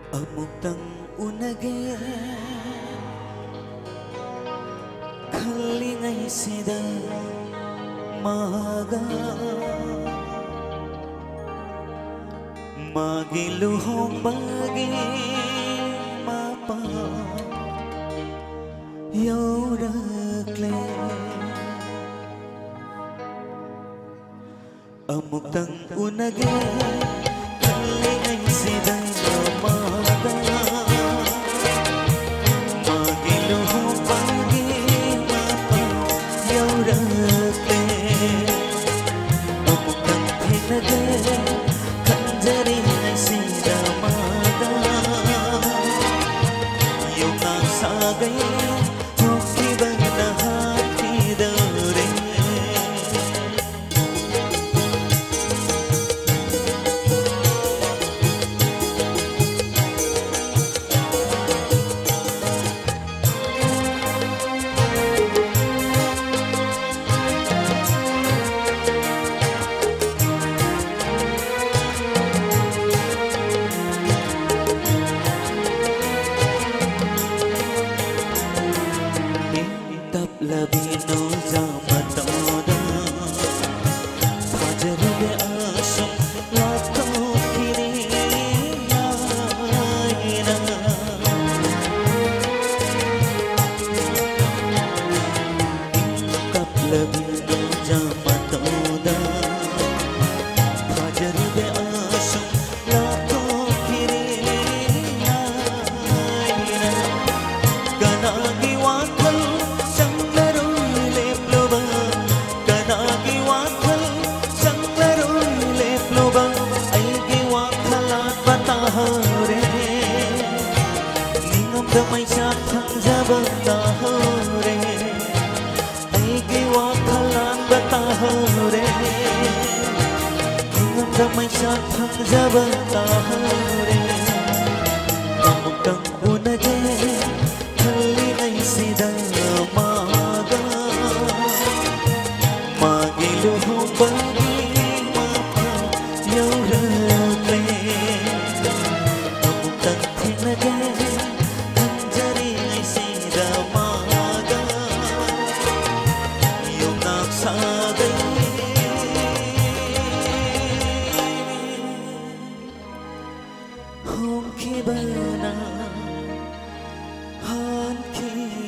Amutang unage Khalingay sida maga Magiluhong bagi mapa Yaurakle Amutang unage Khalingay sida maga Magiluhong bagi mapa Yaurakle Amutang hinage Kanjari ay sida maga Yung nasagay Labino zamatoda Fajarbe asam lato kiri laina Kap labino zamatoda Fajarbe asam lato kiri laina Ganagi wakal Damay siya thang jabantahore Aigi wakalan batahore Damay siya thang jabantahore Amutang unage Khalingay sida maga Magiluhong bagi mapa Yaurakle Amutang hinage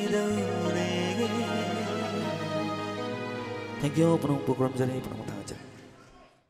Thank you penonton program jadi penonton aja.